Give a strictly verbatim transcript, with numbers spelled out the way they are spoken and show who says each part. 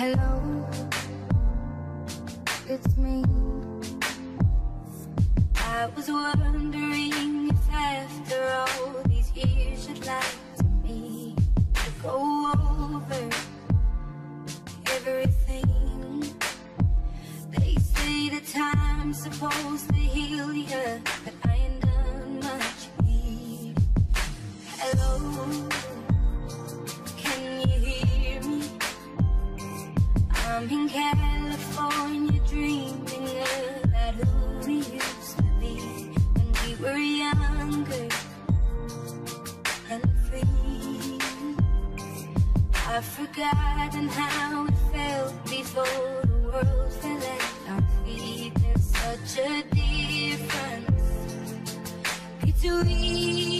Speaker 1: Hello, it's me. I was wondering if after all these years you'd like to me to go over everything. They say that time's supposed to heal ya, but I ain't done much here. Hello, can you hear me? I'm in California dreaming about who we used to be when we were younger and free. I've forgotten how it felt before the world fell at our feet. There's such a difference between